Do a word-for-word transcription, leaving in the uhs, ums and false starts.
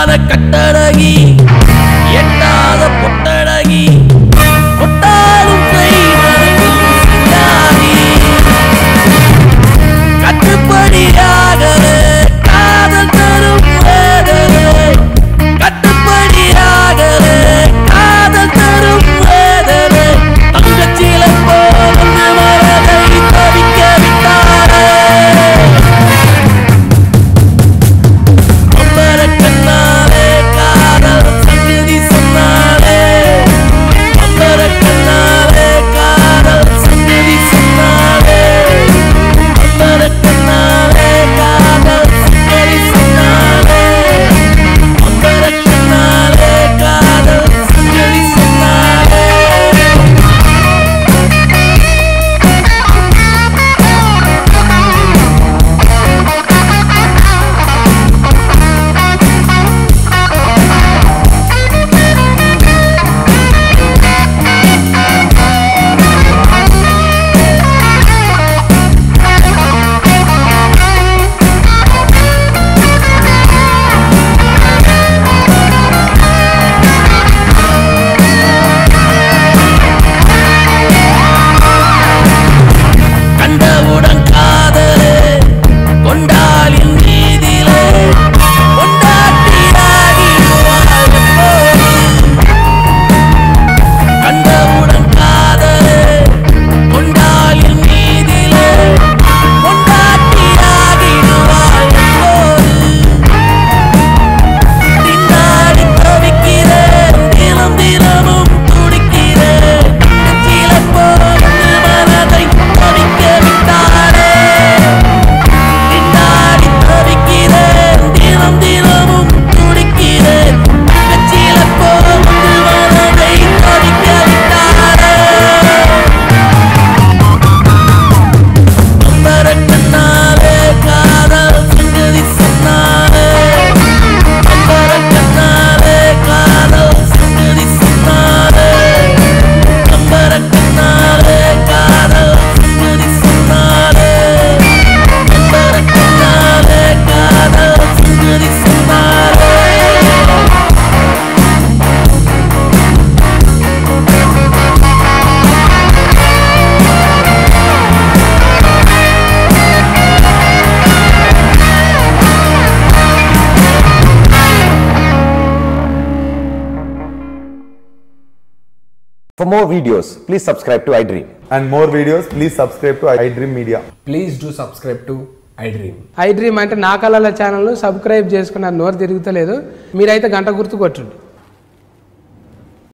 கட்டழகி எட்டாத பொட்டழகி பொட்டாலும் கை நனையும் சிங்காரி கட்டுப்படியாகவே காதல் தரும் வேதனை கட்டுப்படியாகவே காதல் தரும் வேதனை தங்கச்சிலை போல் மனதை தவிக்க விட்டாரே அம்பர கண்ணாலே காதல் சங்கதி சொன்னாலே அம்பர கண்ணாலே காதல் சங்கதி சொன்னாலே அம்பர கண்ணாலே காதல் சங்கதி சொன்னாலே அம்பர கண்ணாலே காதல் சங்கதி சொன்னாலே கண்டவுடன் காதலே கொண்டாலின் மீதிலே கொண்டாட்டியாகிடுவாள் எப்போது கண்டவுடன் காதலே கொண்டாலின் மீதிலே கொண்டாட்டியாகிடுவாள் எப்போது திண்டாடி தவிக்கிறேன் தினம் தினமும் துடிக்கிறேன் நெஞ்சிலை போல் மனதை தவிக்க விட்டாரே திண்டாடி தவிக்கிறேன் தினம் தினமும் துடிக்கிறேன் நெஞ்சிலை போல் மனதை தவிக்க விட்டாரே அம்பர கண்ணாலே காதல் சங்கதி சொன்னாலே அம்பர கண்ணாலே காதல் சங்கதி சொன்னாலே அம்பர கண்ணாலே காதல் சங்கதி சொன்னாலே அம்பர கண்ணாலே காதல் சங்கதி சொன்னாலே For more videos, please subscribe to iDream. And more videos, please subscribe to iDream Media. Please do subscribe to iDream. IDream అంటే నా కళల ఛానల్ సబ్స్క్రైబ్ చేసుకున్న నోరు తిరుగుతలేదు మీరైతే గంట గుర్తు కొట్టండి.